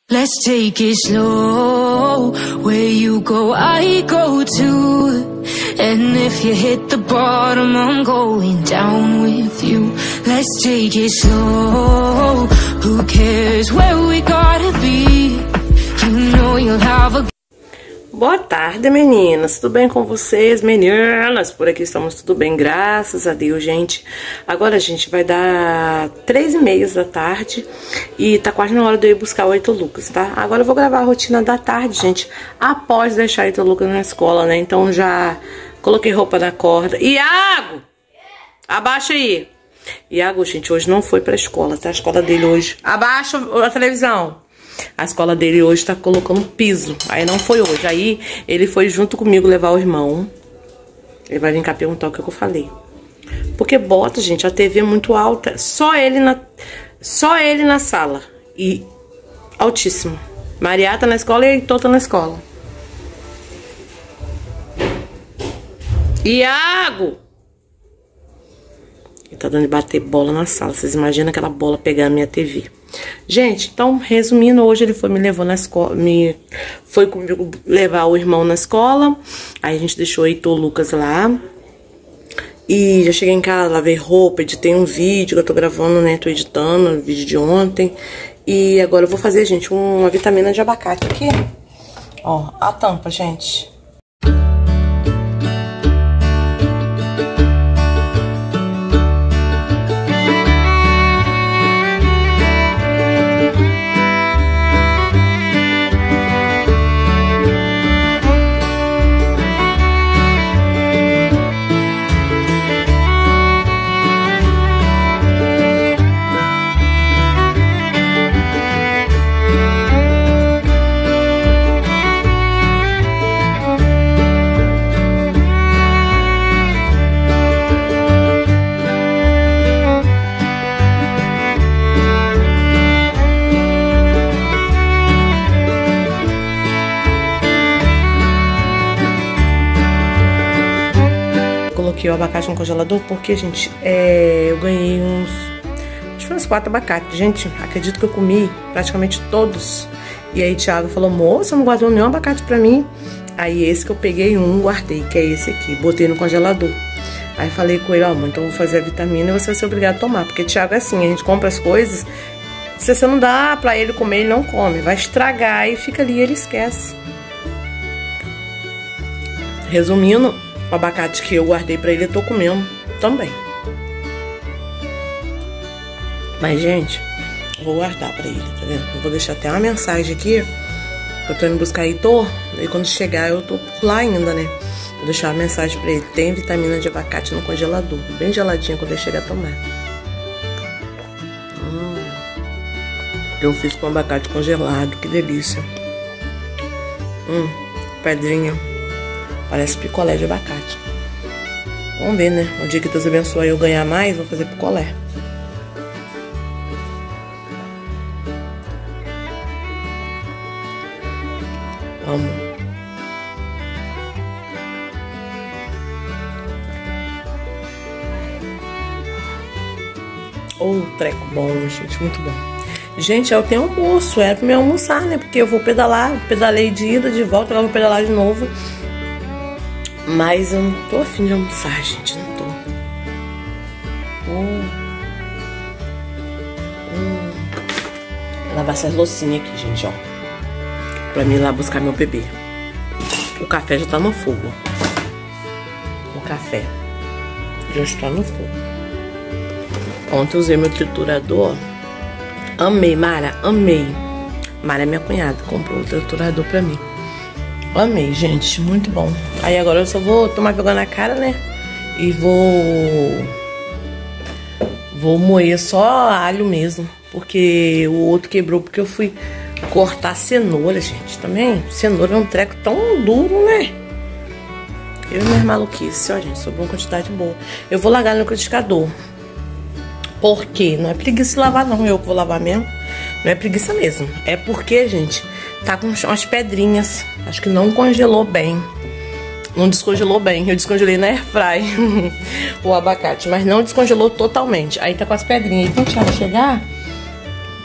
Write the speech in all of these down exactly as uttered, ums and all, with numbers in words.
Let's take it slow. Where you go, I go too. And if you hit the bottom, I'm going down with you. Let's take it slow. Who cares where we gotta be? You know you'll have a... Boa tarde, meninas, tudo bem com vocês, meninas? Por aqui estamos tudo bem, graças a Deus, gente. Agora a gente vai dar três e meia da tarde e tá quase na hora de eu ir buscar o Heitor Lucas, tá? Agora eu vou gravar a rotina da tarde, gente, após deixar o Heitor Lucas na escola, né? Então já coloquei roupa na corda. Iago! Abaixa aí! Iago, gente, hoje não foi pra escola, tá? A escola dele hoje... Abaixa a televisão! A escola dele hoje tá colocando piso. Aí não foi hoje. Aí ele foi junto comigo levar o irmão. Ele vai vir cá perguntar o que eu falei. Porque bota, gente, a T V é muito alta. Só ele na, só ele na sala. E altíssimo. Maria tá na escola e Heitor tá na escola. Iago! Ele tá dando de bater bola na sala. Vocês imaginam aquela bola pegar a minha T V. Gente, então, resumindo, hoje ele foi me levou na escola, me foi comigo levar o irmão na escola. Aí a gente deixou o Heitor Lucas lá. E já cheguei em casa, lavei roupa, editei um vídeo que eu tô gravando, né? Tô editando o vídeo de ontem. E agora eu vou fazer, gente, uma vitamina de abacate aqui. Ó, a tampa, gente. Coloquei o abacate no congelador porque, gente, é, eu ganhei uns... acho que foi uns quatro abacates. Gente, acredito que eu comi praticamente todos. E aí Thiago falou, moça, não guardou nenhum abacate pra mim. Aí esse que eu peguei um, guardei, que é esse aqui. Botei no congelador. Aí falei com ele, ó, mãe, então eu vou fazer a vitamina e você vai ser obrigado a tomar. Porque Thiago é assim, a gente compra as coisas, se você não dá pra ele comer, ele não come. Vai estragar e fica ali e ele esquece. Resumindo... o abacate que eu guardei pra ele, eu tô comendo também. Mas, gente, vou guardar pra ele, tá vendo? Eu vou deixar até uma mensagem aqui, que eu tô indo buscar Heitor, e quando chegar eu tô por lá ainda, né? Vou deixar uma mensagem pra ele. Tem vitamina de abacate no congelador, bem geladinha quando ele chegar a tomar. Hum. Eu fiz com abacate congelado, que delícia. Hum, pedrinha. Parece picolé de abacate. Vamos ver, né? O dia que Deus abençoe eu ganhar mais, vou fazer picolé. Vamos. Oh, treco bom, gente. Muito bom. Gente, eu tenho almoço. Era pra me almoçar, né? Porque eu vou pedalar. Pedalei de ida, de volta. Agora vou pedalar de novo. Mas eu não tô afim de almoçar, gente, não tô. Hum. Hum. Vou lavar essas loucinhas aqui, gente, ó. Pra mim ir lá buscar meu bebê. O café já tá no fogo. O café já está no fogo. Ontem eu usei meu triturador. Amei, Mara, amei. Mara é minha cunhada, comprou o triturador pra mim. Amei, gente, muito bom. Aí agora eu só vou tomar vergonha na cara, né? E vou... vou moer só alho mesmo. Porque o outro quebrou porque eu fui cortar cenoura, gente. Também, cenoura é um treco tão duro, né? Eu e minhas maluquices, ó, gente, sobrou uma quantidade boa. Eu vou largar no liquidificador. Por quê? Não é preguiça de lavar, não. Eu que vou lavar mesmo. Não é preguiça mesmo. É porque, gente, tá com umas pedrinhas. Acho que não congelou bem. Não descongelou bem. Eu descongelei na airfry o abacate, mas não descongelou totalmente. Aí tá com as pedrinhas. E quando o Thiago chegar,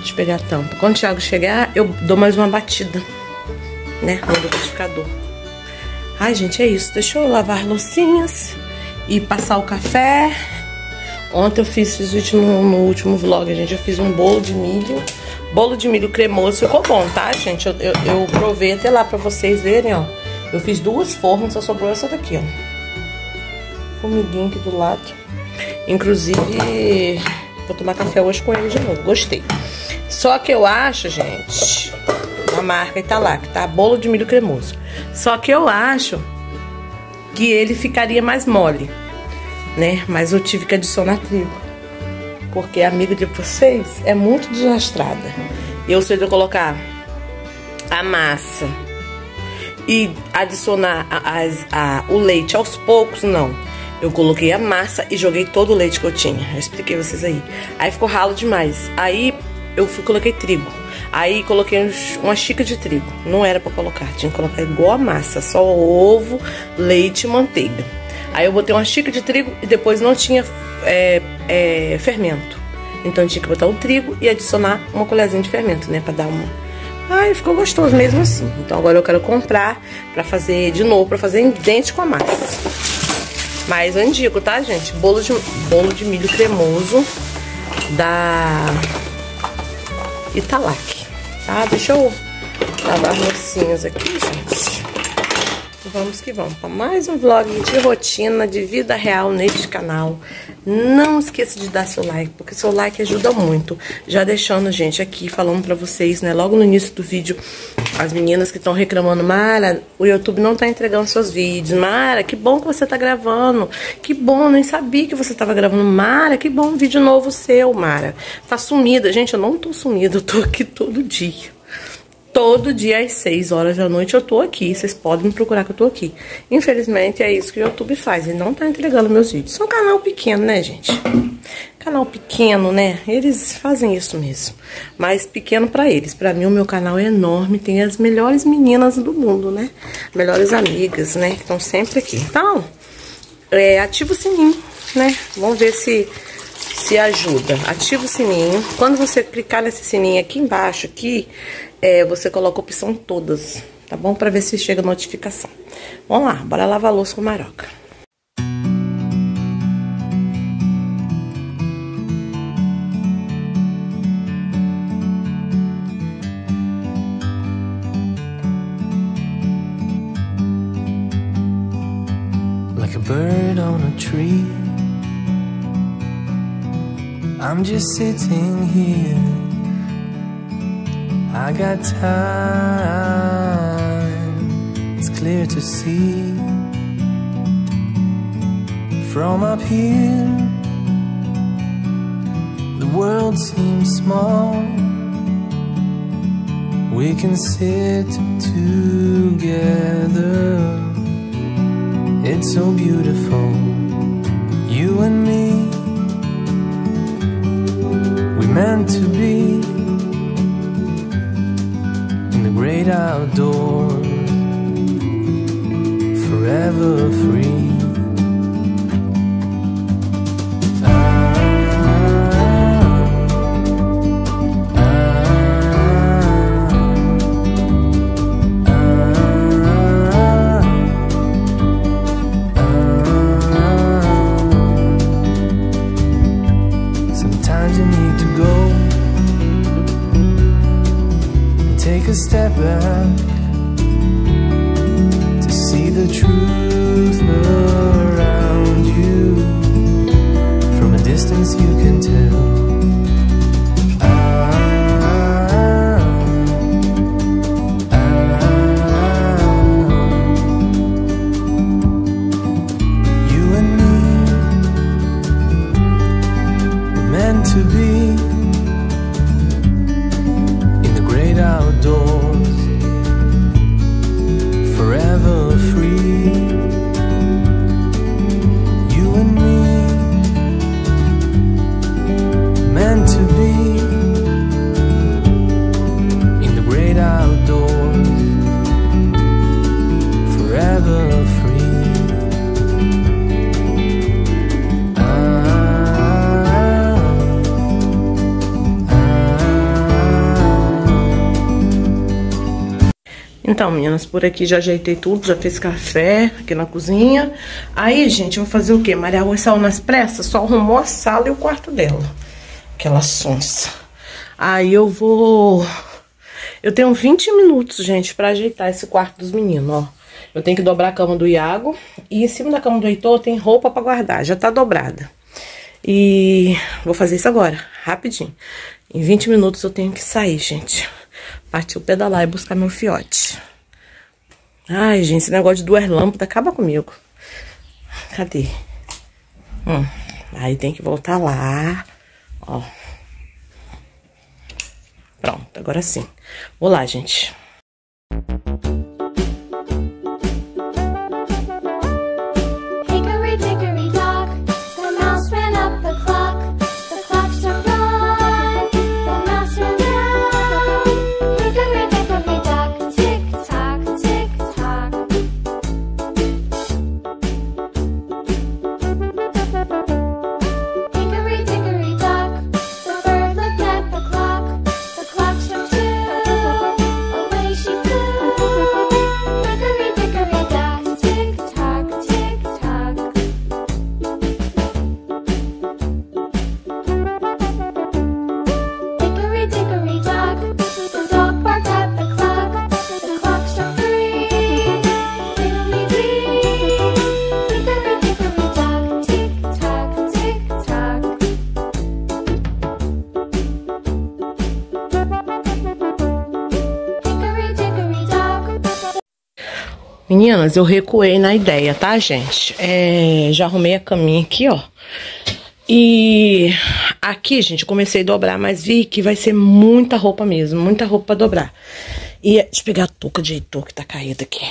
Deixa eu pegar a tampa. Quando o Thiago chegar, eu dou mais uma batida, né, no liquidificador. Ai, gente, é isso. Deixa eu lavar loucinhas e passar o café. Ontem eu fiz, fiz último, no último vlog, gente, eu fiz um bolo de milho. Bolo de milho cremoso, ficou bom, tá, gente? Eu, eu, eu provei até lá pra vocês verem, ó. Eu fiz duas formas, só sobrou essa daqui, ó. Formiguinha aqui do lado. Inclusive, vou tomar café hoje com ele de novo, gostei. Só que eu acho, gente, a marca Italac, tá? Bolo de milho cremoso. Só que eu acho que ele ficaria mais mole, né? Mas eu tive que adicionar trigo, porque a amiga de vocês é muito desastrada. Eu sei de eu colocar a massa e adicionar a, a, a, o leite aos poucos, não. Eu coloquei a massa e joguei todo o leite que eu tinha. Eu expliquei pra vocês aí. Aí ficou ralo demais. Aí eu fui, coloquei trigo. Aí coloquei uns, uma xícara de trigo. Não era pra colocar, tinha que colocar igual a massa. Só ovo, leite e manteiga. Aí eu botei uma xícara de trigo e depois não tinha é, é, fermento. Então eu tinha que botar o trigo e adicionar uma colherzinha de fermento, né? Pra dar uma... Ai, ficou gostoso mesmo assim. Então agora eu quero comprar pra fazer de novo, pra fazer idêntico com a massa. Mas eu indico, tá, gente? Bolo de, bolo de milho cremoso da Italac, tá? Deixa eu lavar as loucinhas aqui, gente. Vamos que vamos para mais um vlog de rotina, de vida real neste canal. Não esqueça de dar seu like, porque seu like ajuda muito. Já deixando, gente, aqui falando pra vocês, né, logo no início do vídeo, as meninas que estão reclamando: Mara, o YouTube não tá entregando seus vídeos. Mara, que bom que você tá gravando. Que bom, nem sabia que você tava gravando. Mara, que bom, um vídeo novo seu, Mara. Tá sumida. Gente, eu não tô sumida, eu tô aqui todo dia. Todo dia às seis horas da noite eu tô aqui. Vocês podem me procurar que eu tô aqui. Infelizmente é isso que o YouTube faz. Ele não tá entregando meus vídeos. É um canal pequeno, né, gente? Canal pequeno, né? Eles fazem isso mesmo. Mas pequeno pra eles. Pra mim o meu canal é enorme. Tem as melhores meninas do mundo, né? Melhores amigas, né? Que estão sempre aqui. Então, é, ativa o sininho, né? Vamos ver se... se ajuda. Ativa o sininho. Quando você clicar nesse sininho aqui embaixo, aqui, é, você coloca a opção todas, tá bom? Pra ver se chega a notificação. Vamos lá, bora lavar a louça com Maroca. Like a bird on a tree, I'm just sitting here. I got time, it's clear to see. From up here, the world seems small. We can sit together. It's so beautiful, you and me. Meant to be in the great outdoors, forever free. Take a step back to see the truth around you. From a distance you can tell. To be in the great outdoors, forever free. You and me, meant to be in the great outdoors, forever free. Ah, ah, Então, meninas, por aqui já ajeitei tudo, já fiz café aqui na cozinha. Aí, gente, eu vou fazer o quê? Maria Rui saiu nas pressas, só arrumou a sala e o quarto dela. Aquela sonsa. Aí eu vou... Eu tenho vinte minutos, gente, pra ajeitar esse quarto dos meninos, ó. Eu tenho que dobrar a cama do Iago. E em cima da cama do Heitor tem roupa pra guardar, já tá dobrada. E vou fazer isso agora, rapidinho. Em vinte minutos eu tenho que sair, gente. Partiu pedalar e buscar meu fiote. Ai, gente, esse negócio de duas lâmpadas acaba comigo. Cadê? Hum, aí tem que voltar lá. Ó. Pronto, agora sim. Vou lá, gente. Meninas, eu recuei na ideia, tá, gente? É, já arrumei a caminha aqui, ó. E aqui, gente, eu comecei a dobrar, mas vi que vai ser muita roupa mesmo, muita roupa pra dobrar. E deixa eu pegar a touca de Heitor que tá caída aqui.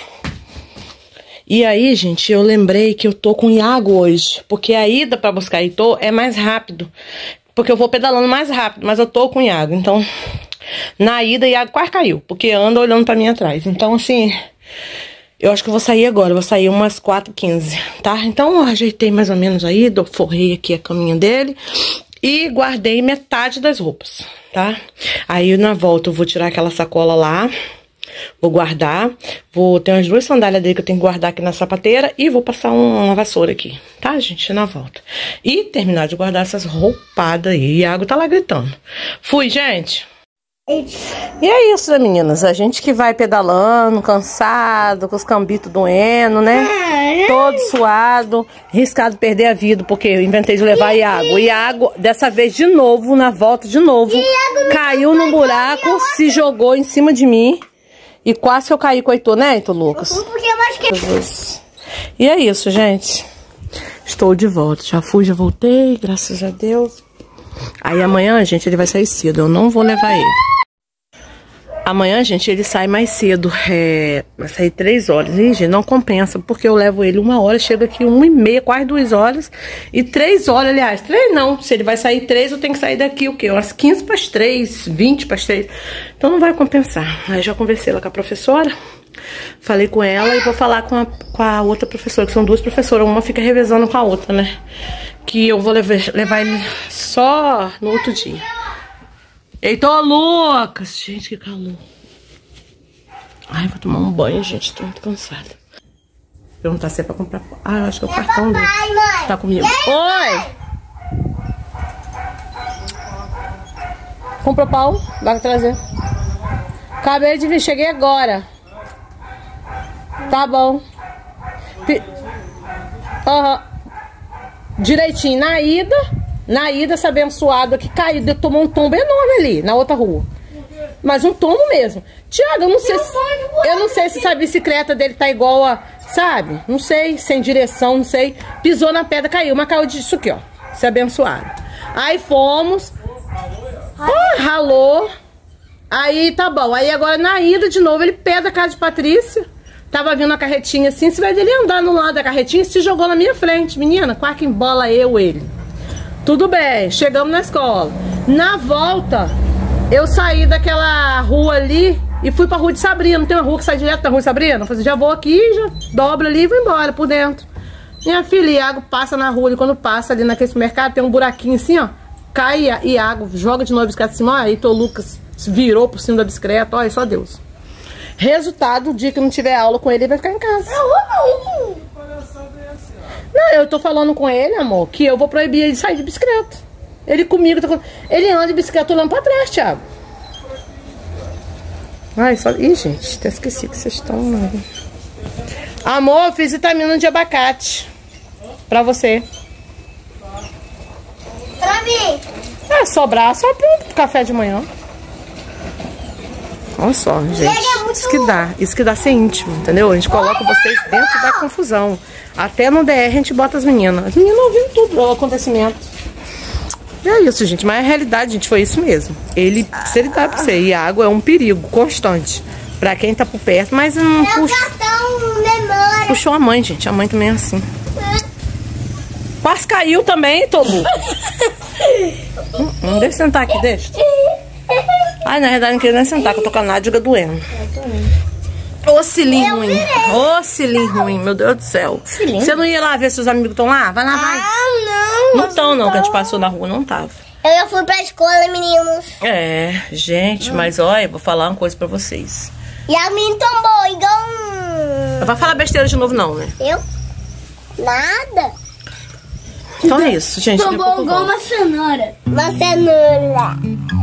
E aí, gente, eu lembrei que eu tô com o Iago hoje, porque a ida pra buscar Heitor é mais rápido. Porque eu vou pedalando mais rápido, mas eu tô com o Iago, então... Na ida, o Iago quase caiu, porque anda olhando pra mim atrás. Então, assim... Eu acho que eu vou sair agora, eu vou sair umas quatro e quinze, tá? Então eu ajeitei mais ou menos aí, forrei aqui a caminha dele e guardei metade das roupas, tá? Aí na volta eu vou tirar aquela sacola lá, vou guardar, vou ter umas duas sandálias dele que eu tenho que guardar aqui na sapateira e vou passar uma vassoura aqui, tá, gente? Na volta. E terminar de guardar essas roupadas aí. E a água tá lá gritando. Fui, gente! E é isso, né, meninas? A gente que vai pedalando, cansado, com os cambitos doendo, né? Todo suado, riscado de perder a vida, porque eu inventei de levar Iago. Iago, dessa vez de novo, na volta de novo, caiu num buraco, se jogou em cima de mim. E quase que eu caí com o Heitor, né, Heitor Lucas? E é isso, gente. Estou de volta. Já fui, já voltei, graças a Deus. Aí amanhã, gente, ele vai sair cedo. Eu não vou levar ele. Amanhã, gente, ele sai mais cedo. É, vai sair três horas. E, gente, não compensa, porque eu levo ele uma hora, chega aqui uma e meia, quase duas horas. E três horas, aliás, três não. Se ele vai sair três, eu tenho que sair daqui, o quê? Umas quinze para as três, vinte para as três. Então não vai compensar. Aí já conversei lá com a professora. Falei com ela e vou falar com a, com a outra professora, que são duas professoras. Uma fica revezando com a outra, né? Que eu vou levar, levar ele só no outro dia. Heitor, Lucas! Gente, que calor. Ai, vou tomar um banho, gente. Tô muito cansada. Perguntar se é pra comprar... Ah, eu acho que é o cartão dele. Tá comigo. Oi! Comprou pau? Vai trazer. Acabei de vir, cheguei agora. Tá bom. Aham. Uhum. Direitinho, na ida, na ida, essa abençoada que caiu, tomou um tombo enorme ali, na outra rua. Mas um tombo mesmo. Tiago, eu não sei se, eu não sei se essa bicicleta dele tá igual a, sabe? Não sei, sem direção, não sei. Pisou na pedra, caiu, mas caiu disso aqui, ó. Se abençoado. Aí fomos. Oh, ralou. Aí tá bom. Aí agora na ida de novo, ele pega a casa de Patrícia. Tava vindo a carretinha assim, se vai dele andar no lado da carretinha, se jogou na minha frente. Menina, quase que embola eu, ele. Tudo bem, chegamos na escola. Na volta, eu saí daquela rua ali e fui pra rua de Sabrina. Não tem uma rua que sai direto da rua de Sabrina? Eu falei, já vou aqui, já dobro ali e vou embora por dentro. Minha filha, Iago passa na rua e quando passa ali naquele supermercado, tem um buraquinho assim, ó. Cai Iago, joga de novo a bicicleta assim, ó. Aí Heitor Lucas virou por cima da bicicleta, olha, só Deus. Resultado, o dia que não tiver aula com ele, ele vai ficar em casa. Não, eu tô falando com ele, amor, que eu vou proibir ele de sair de bicicleta. Ele comigo, tá... ele anda de bicicleta olhando pra trás, Thiago. Ai, só... Ih, gente, até esqueci que vocês estão... Amor, eu fiz vitamina de abacate. Pra você. Pra mim. É, sobrar só pro café de manhã. Olha só, gente. Isso que dá. Isso que dá ser íntimo, entendeu? A gente coloca vocês dentro da confusão. Até no D R a gente bota as meninas. As meninas ouvindo tudo o acontecimento. E é isso, gente. Mas a realidade, gente, foi isso mesmo. Ele, se ele dá pra você, e a água é um perigo constante pra quem tá por perto, mas não Meu puxa... cartão memória. Puxou a mãe, gente. A mãe também é assim. Quase caiu também, Tolu. hum, hum, deixa eu sentar aqui, deixa. Ai, na verdade não queria nem sentar, que eu tô com a nádega doendo. Ô, cilinho ruim. Ô, cilinho ruim, meu Deus do céu. Cilinho? Você não ia lá ver se os amigos estão lá? Vai lá, vai. Ah, não. Não estão, não, que a gente passou na rua, não tava. Eu já fui pra escola, meninos. É, gente, mas olha, vou falar uma coisa pra vocês. E a minha tombou igual um... Não vai falar besteira de novo, não, né? Eu? Nada. Então é isso, gente. Tombou igual uma cenoura. Uma cenoura.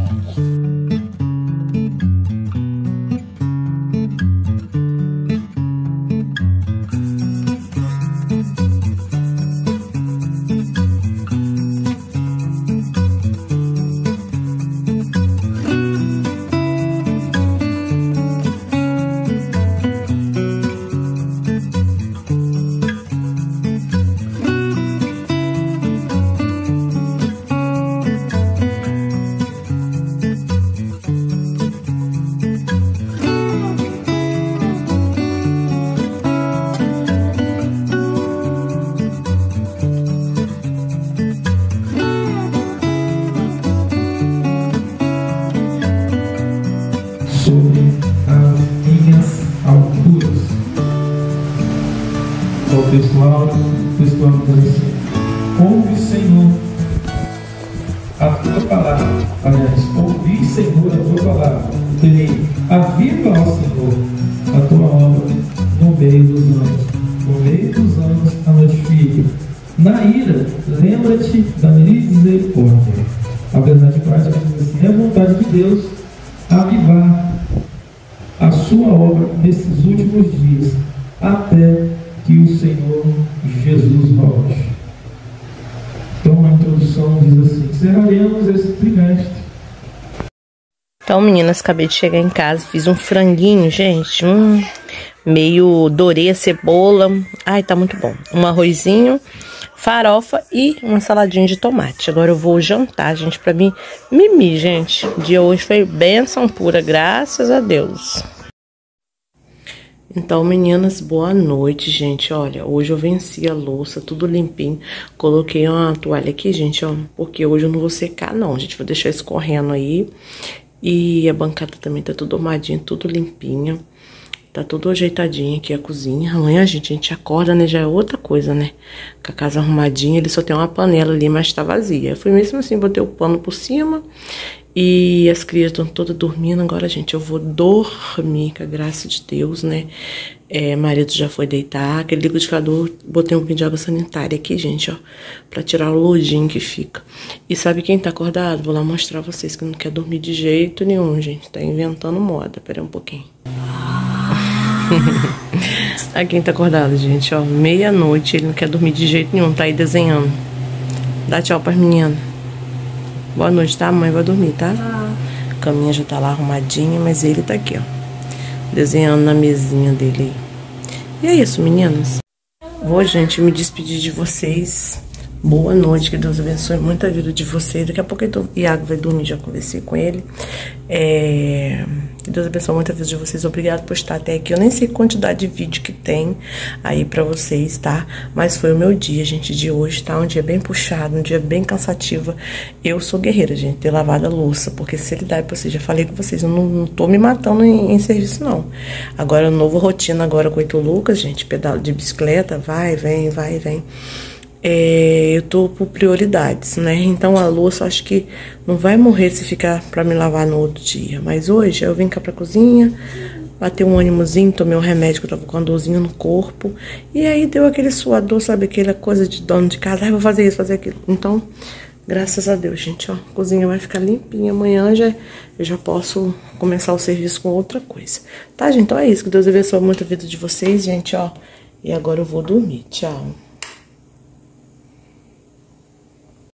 Sobre as minhas alturas. O textual, o textual diz assim: ouve, Senhor, a tua palavra. Aliás, ouvi, Senhor, a tua palavra. E aviva, ó Senhor, a tua obra no meio dos anos. No meio dos anos a notifica. Na ira, lembra-te da misericórdia. A verdade prática diz assim: é a vontade de Deus avivar a sua obra nesses últimos dias, até que o Senhor Jesus volte. Então a introdução diz assim: encerraremos esse trimestre. Então, meninas, acabei de chegar em casa, fiz um franguinho, gente, hum, meio dourei a cebola. Ai, tá muito bom. Um arrozinho, farofa e uma saladinha de tomate. Agora eu vou jantar, gente, pra mim mimir, gente. O dia hoje foi bênção pura, graças a Deus. Então, meninas, boa noite, gente. Olha, hoje eu venci a louça, tudo limpinho. Coloquei uma toalha aqui, gente, ó, porque hoje eu não vou secar, não, gente. Vou deixar escorrendo aí. E a bancada também tá tudo arrumadinha, tudo limpinho. Tá tudo ajeitadinho aqui a cozinha. Amanhã, gente, a gente acorda, né? Já é outra coisa, né? Com a casa arrumadinha, ele só tem uma panela ali, mas tá vazia. Eu fui mesmo assim, botei o pano por cima. E as crianças estão todas dormindo. Agora, gente, eu vou dormir, com a graça de Deus, né? É, marido já foi deitar. Aquele liquidificador, botei um pouquinho de água sanitária aqui, gente, ó. Pra tirar o lojinho que fica. E sabe quem tá acordado? Vou lá mostrar pra vocês que não quer dormir de jeito nenhum, gente. Tá inventando moda. Pera aí um pouquinho. Aqui quem tá acordado, gente, ó. Meia-noite, ele não quer dormir de jeito nenhum. Tá aí desenhando. Dá tchau pras meninas. Boa noite, tá? A mãe vai dormir, tá? Ah. A caminha já tá lá arrumadinha, mas ele tá aqui, ó. Desenhando na mesinha dele aí. E é isso, meninas. Vou, gente, me despedir de vocês. Boa noite, que Deus abençoe muito a vida de vocês. Daqui a pouco o Iago vai dormir, já conversei com ele. É... Que Deus abençoe muito a vida de vocês. Obrigado por estar até aqui. Eu nem sei a quantidade de vídeo que tem aí pra vocês, tá? Mas foi o meu dia, gente, de hoje, tá? Um dia bem puxado, um dia bem cansativo. Eu sou guerreira, gente, ter lavado a louça. Porque se ele dá pra vocês, já falei com vocês, eu não, não tô me matando em, em serviço, não. Agora, nova rotina agora com o Heitor Lucas, gente. Pedalo de bicicleta, vai, vem, vai, vem. É, eu tô por prioridades, né? Então a louça acho que não vai morrer se ficar pra me lavar no outro dia. Mas hoje eu vim cá pra cozinha, bateu um ânimozinho, tomei um remédio que eu tava com uma dorzinha no corpo. E aí deu aquele suador, sabe? Aquela coisa de dono de casa. Ai, vou fazer isso, fazer aquilo. Então, graças a Deus, gente, ó. A cozinha vai ficar limpinha. Amanhã já, eu já posso começar o serviço com outra coisa. Tá, gente? Então é isso. Que Deus abençoe muito a vida de vocês, gente, ó. E agora eu vou dormir. Tchau.